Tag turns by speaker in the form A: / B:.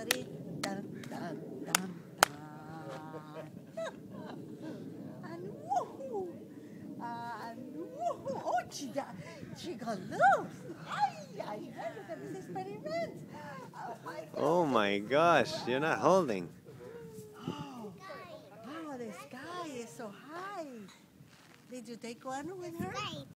A: everybody. Dun, dun, dun, dun. And woohoo! Oh, she got loose. Ay, look at this experiment. Oh my God.
B: Oh my gosh, you're not holding.
A: Oh, wow, the sky is so high. Did you take one with her?